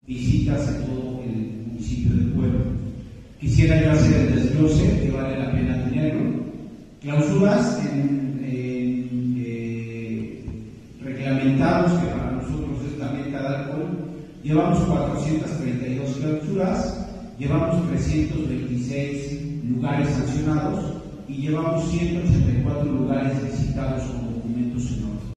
visitas en todo el municipio de Puebla. Quisiera yo hacer el desglose, que vale la pena tenerlo. Clausuras reglamentados, que para nosotros es la meta de alcohol. Llevamos 432 clausuras, llevamos 326 lugares sancionados y llevamos 184 lugares visitados con documentos